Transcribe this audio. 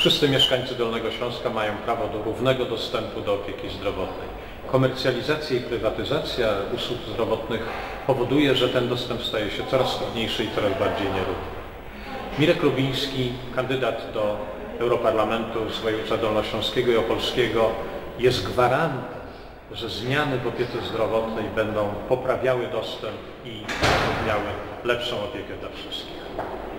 Wszyscy mieszkańcy Dolnego Śląska mają prawo do równego dostępu do opieki zdrowotnej. Komercjalizacja i prywatyzacja usług zdrowotnych powoduje, że ten dostęp staje się coraz trudniejszy i coraz bardziej nierówny. Mirek Lubiński, kandydat do Europarlamentu z województwa dolnośląskiego i opolskiego, jest gwarantem, że zmiany w opiece zdrowotnej będą poprawiały dostęp i zapewniały lepszą opiekę dla wszystkich.